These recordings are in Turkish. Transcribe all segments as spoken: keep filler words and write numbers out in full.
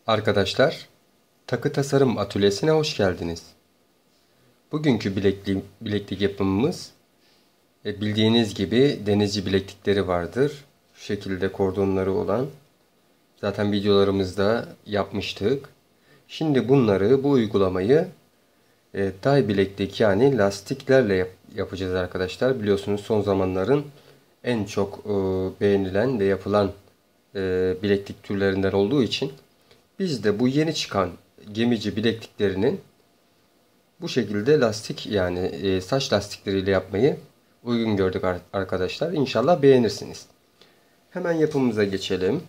Arkadaşlar, Takı Tasarım Atölyesi'ne hoş geldiniz. Bugünkü bileklik, bileklik yapımımız e, bildiğiniz gibi denizci bileklikleri vardır. Şu şekilde kordonları olan. Zaten videolarımızda yapmıştık. Şimdi bunları, bu uygulamayı e, tay bileklik yani lastiklerle yap, yapacağız arkadaşlar. Biliyorsunuz son zamanların en çok e, beğenilen ve yapılan e, bileklik türlerinden olduğu için biz de bu yeni çıkan gemici bilekliklerinin bu şekilde lastik yani e, saç lastikleriyle yapmayı uygun gördük arkadaşlar. İnşallah beğenirsiniz. Hemen yapımıza geçelim.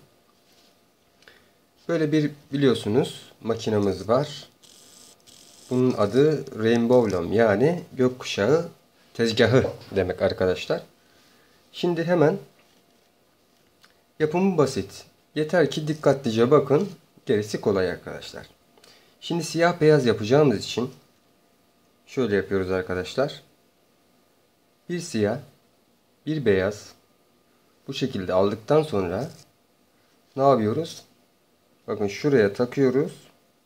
Böyle bir biliyorsunuz makinamız var. Bunun adı Rainbow Loom yani gökkuşağı tezgahı demek arkadaşlar. Şimdi hemen yapımı basit. Yeter ki dikkatlice bakın. Gerisi kolay arkadaşlar. Şimdi siyah beyaz yapacağımız için şöyle yapıyoruz arkadaşlar. Bir siyah, bir beyaz bu şekilde aldıktan sonra ne yapıyoruz? Bakın şuraya takıyoruz.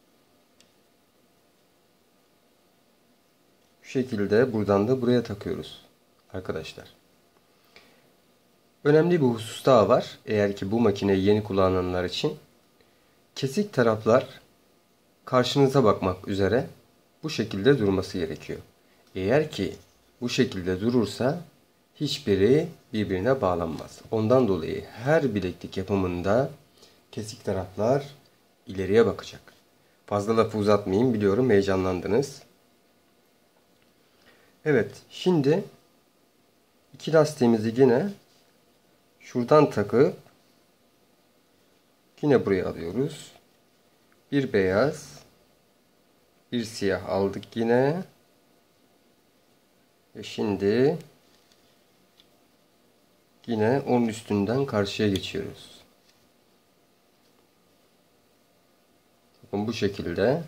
Şu şekilde buradan da buraya takıyoruz arkadaşlar. Önemli bir husus daha var. Eğer ki bu makineyi yeni kullananlar için kesik taraflar karşınıza bakmak üzere bu şekilde durması gerekiyor. Eğer ki bu şekilde durursa hiçbiri birbirine bağlanmaz. Ondan dolayı her bileklik yapımında kesik taraflar ileriye bakacak. Fazla lafı uzatmayayım, biliyorum heyecanlandınız. Evet, şimdi iki lastiğimizi yine şuradan takıp yine buraya alıyoruz. Bir beyaz, bir siyah aldık yine. Ve şimdi yine onun üstünden karşıya geçiyoruz. Bakın bu şekilde.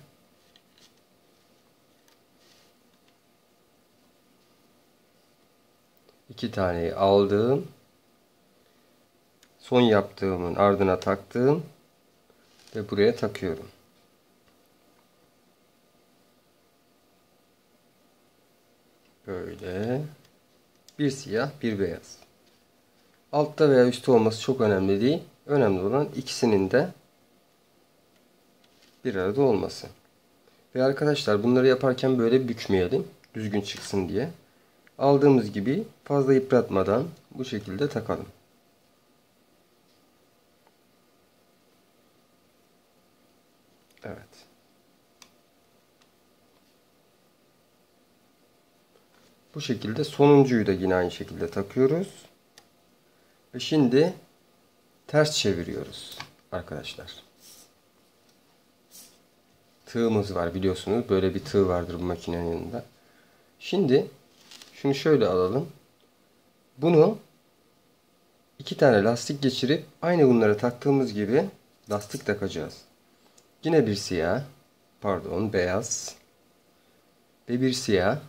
İki taneyi aldım. Son yaptığımın ardına taktım. Ve buraya takıyorum. Böyle. Bir siyah, bir beyaz. Altta veya üstte olması çok önemli değil. Önemli olan ikisinin de bir arada olması. Ve arkadaşlar bunları yaparken böyle bükmeyelim. Düzgün çıksın diye. Aldığımız gibi fazla yıpratmadan bu şekilde takalım. Evet. Bu şekilde sonuncuyu da yine aynı şekilde takıyoruz. Ve şimdi ters çeviriyoruz arkadaşlar. Tığımız var biliyorsunuz. Böyle bir tığ vardır bu makinenin yanında. Şimdi şunu şöyle alalım. Bunu iki tane lastik geçirip aynı bunlara taktığımız gibi lastik takacağız. Yine bir siyah, pardon beyaz ve bir siyah.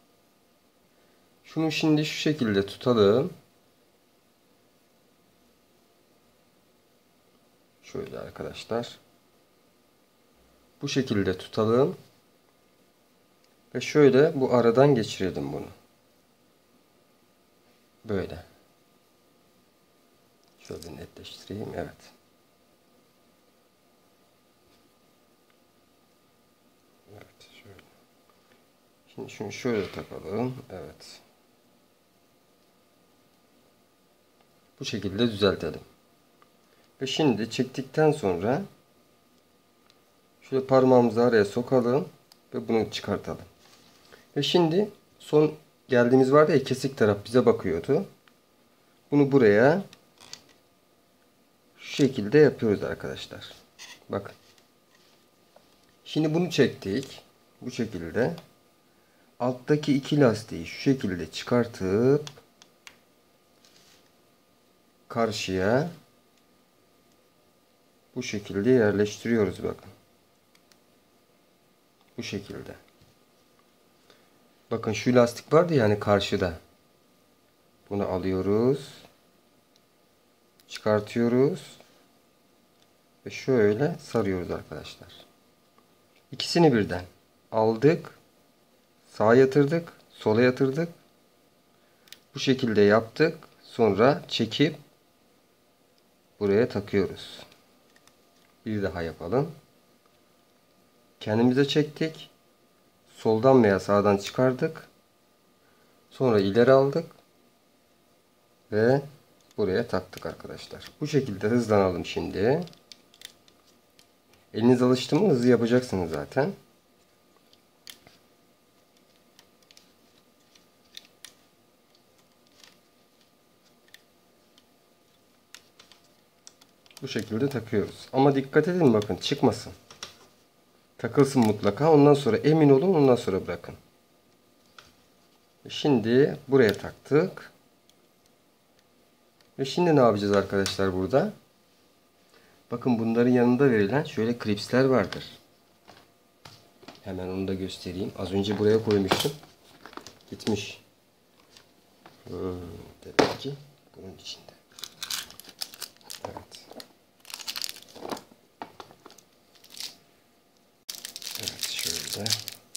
Şunu şimdi şu şekilde tutalım. Şöyle arkadaşlar. Bu şekilde tutalım. Ve şöyle bu aradan geçirelim bunu. Böyle. Şöyle netleştireyim. Evet. Evet. Şöyle. Şimdi şunu şöyle takalım. Evet. Bu şekilde düzeltelim. Ve şimdi çektikten sonra şöyle parmağımızı araya sokalım ve bunu çıkartalım. Ve şimdi son geldiğimiz vardı ya, kesik taraf bize bakıyordu. Bunu buraya şu şekilde yapıyoruz arkadaşlar. Bakın. Şimdi bunu çektik. Bu şekilde. Alttaki iki lastiği şu şekilde çıkartıp karşıya bu şekilde yerleştiriyoruz bakın. Bu şekilde. Bakın şu lastik vardı yani karşıda. Bunu alıyoruz. Çıkartıyoruz. Ve şöyle sarıyoruz arkadaşlar. İkisini birden aldık. Sağa yatırdık. Sola yatırdık. Bu şekilde yaptık. Sonra çekip buraya takıyoruz. Bir daha yapalım. Kendimize çektik. Soldan veya sağdan çıkardık. Sonra ileri aldık. Ve buraya taktık arkadaşlar. Bu şekilde hızlanalım şimdi. Eliniz alıştı mı hızlı yapacaksınız zaten. Bu şekilde takıyoruz. Ama dikkat edin, bakın çıkmasın. Takılsın mutlaka. Ondan sonra emin olun. Ondan sonra bırakın. Şimdi buraya taktık. Ve şimdi ne yapacağız arkadaşlar burada? Bakın bunların yanında verilen şöyle klipsler vardır. Hemen onu da göstereyim. Az önce buraya koymuştum. Gitmiş. Hmm, demek ki bunun içinde. Evet. Evet, şöyle.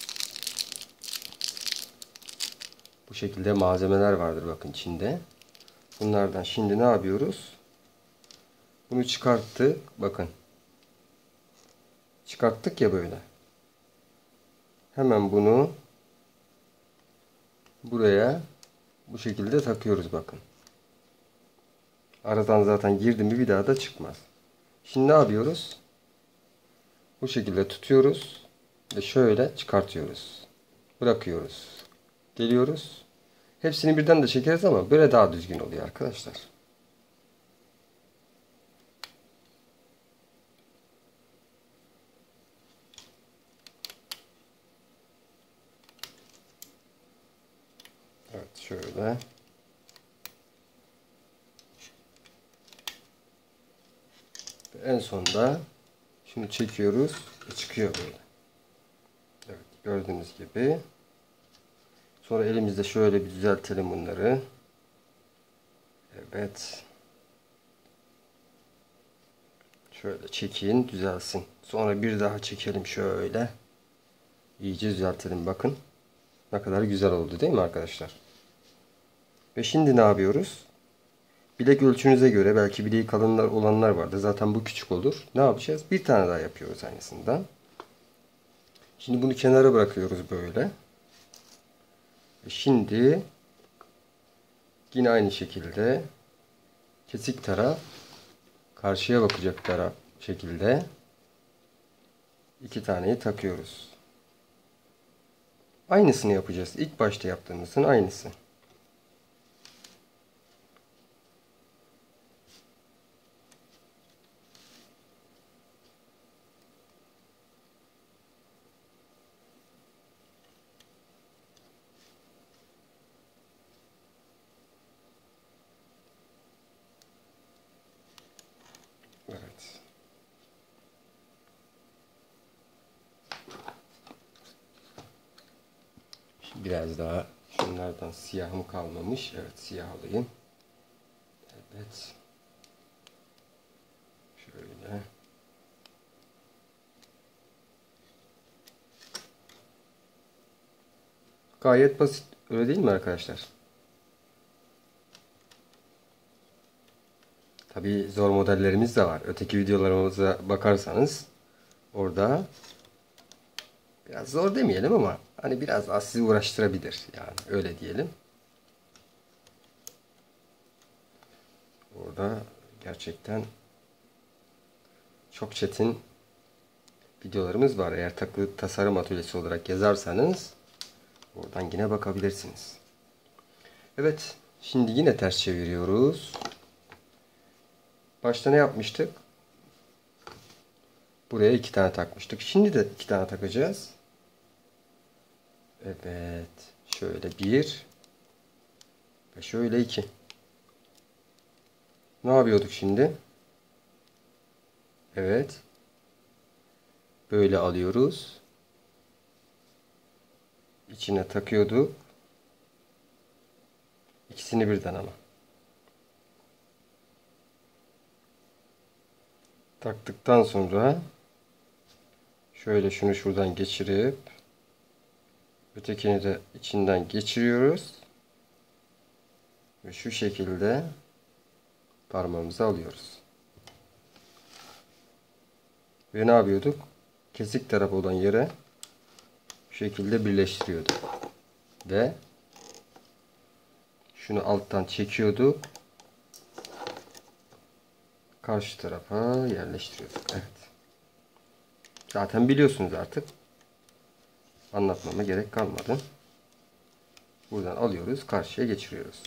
Bu şekilde malzemeler vardır bakın içinde. Bunlardan şimdi ne yapıyoruz? Bunu çıkarttık. Bakın. Çıkarttık ya böyle. Hemen bunu buraya bu şekilde takıyoruz bakın. Aradan zaten girdi mi bir daha da çıkmaz. Şimdi ne yapıyoruz? Bu şekilde tutuyoruz ve şöyle çıkartıyoruz. Bırakıyoruz. Geliyoruz. Hepsini birden de çekeriz ama böyle daha düzgün oluyor arkadaşlar. Evet, şöyle. Ve en sonda şunu çekiyoruz ve çıkıyor böyle. Evet, gördüğünüz gibi. Sonra elimizde şöyle bir düzeltelim bunları. Evet. Şöyle çekin, düzelsin. Sonra bir daha çekelim şöyle. İyice düzeltelim bakın. Ne kadar güzel oldu değil mi arkadaşlar? Ve şimdi ne yapıyoruz? Bilek ölçünüze göre, belki bileği kalınlar olanlar vardı. Zaten bu küçük olur. Ne yapacağız? Bir tane daha yapıyoruz aynısından. Şimdi bunu kenara bırakıyoruz böyle. Ve şimdi yine aynı şekilde kesik taraf karşıya bakacak taraf şekilde iki taneyi takıyoruz. Aynısını yapacağız. İlk başta yaptığımızın aynısı. Evet. Şimdi biraz daha şunlardan siyahım kalmamış. Evet, siyah alayım. Evet. Şöyle. Gayet basit. Öyle değil mi arkadaşlar? Tabii zor modellerimiz de var. Öteki videolarımıza bakarsanız orada biraz zor demeyelim ama hani biraz az sizi uğraştırabilir. Yani öyle diyelim. Orada gerçekten çok çetin videolarımız var. Eğer takı tasarım atölyesi olarak yazarsanız oradan yine bakabilirsiniz. Evet. Şimdi yine ters çeviriyoruz. Başta ne yapmıştık? Buraya iki tane takmıştık. Şimdi de iki tane takacağız. Evet. Şöyle bir ve şöyle iki. Ne yapıyorduk şimdi? Evet. Böyle alıyoruz. İçine takıyorduk. İkisini birden ama. Taktıktan sonra şöyle şunu şuradan geçirip ötekini de içinden geçiriyoruz. Ve şu şekilde parmağımızı alıyoruz. Ve ne yapıyorduk? Kesik tarafı olan yere şu şekilde birleştiriyorduk. Ve şunu alttan çekiyorduk. Karşı tarafa yerleştiriyorduk. Evet. Zaten biliyorsunuz artık. Anlatmama gerek kalmadı. Buradan alıyoruz, karşıya geçiriyoruz.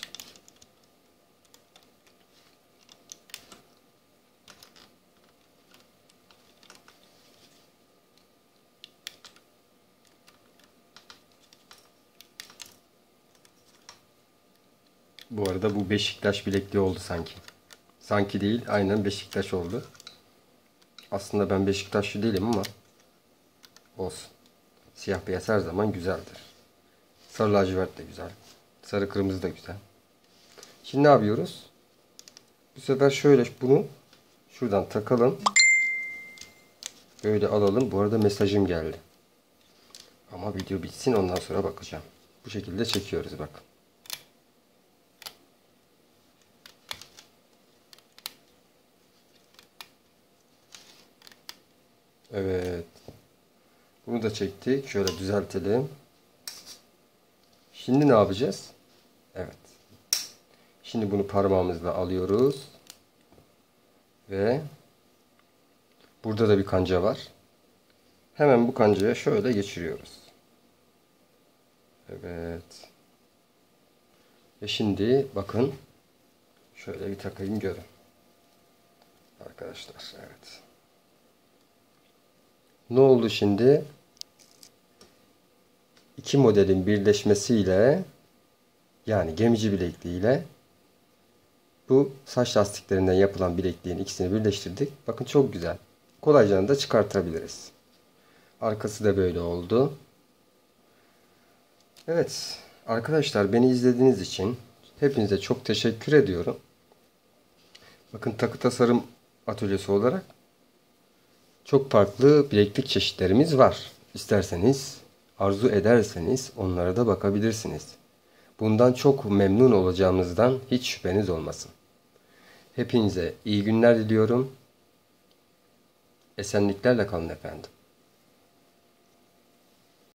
Bu arada bu Beşiktaş bilekliği oldu sanki. Sanki değil, aynen Beşiktaş oldu. Aslında ben Beşiktaşlı değilim ama olsun. Siyah beyaz her zaman güzeldir. Sarı lacivert de güzel. Sarı kırmızı da güzel. Şimdi ne yapıyoruz? Bu sefer şöyle bunu şuradan takalım. Böyle alalım. Bu arada mesajım geldi. Ama video bitsin, ondan sonra bakacağım. Bu şekilde çekiyoruz bak. Evet. Bunu da çektik. Şöyle düzeltelim. Şimdi ne yapacağız? Evet. Şimdi bunu parmağımızla alıyoruz. Ve burada da bir kanca var. Hemen bu kancaya şöyle geçiriyoruz. Evet. Ve şimdi bakın. Şöyle bir takayım görün. Arkadaşlar. Evet. Ne oldu şimdi? İki modelin birleşmesiyle, yani gemici bilekliğiyle bu saç lastiklerinden yapılan bilekliğin ikisini birleştirdik. Bakın çok güzel. Kolayca da çıkartabiliriz. Arkası da böyle oldu. Evet arkadaşlar, beni izlediğiniz için hepinize çok teşekkür ediyorum. Bakın takı tasarım atölyesi olarak çok farklı bileklik çeşitlerimiz var. İsterseniz, arzu ederseniz onlara da bakabilirsiniz. Bundan çok memnun olacağımızdan hiç şüpheniz olmasın. Hepinize iyi günler diliyorum. Esenliklerle kalın efendim.